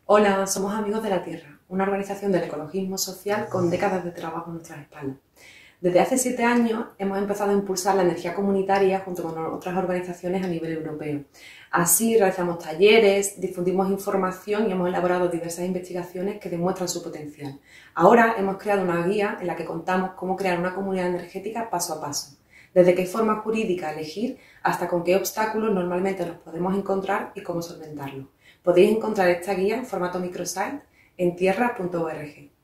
Hola, somos Amigos de la Tierra, una organización del ecologismo social con décadas de trabajo en nuestras espaldas. Desde hace 7 años hemos empezado a impulsar la energía comunitaria junto con otras organizaciones a nivel europeo. Así realizamos talleres, difundimos información y hemos elaborado diversas investigaciones que demuestran su potencial. Ahora hemos creado una guía en la que contamos cómo crear una comunidad energética paso a paso, desde qué forma jurídica elegir hasta con qué obstáculos normalmente nos podemos encontrar y cómo solventarlos. Podéis encontrar esta guía en formato microsite en tierra.org.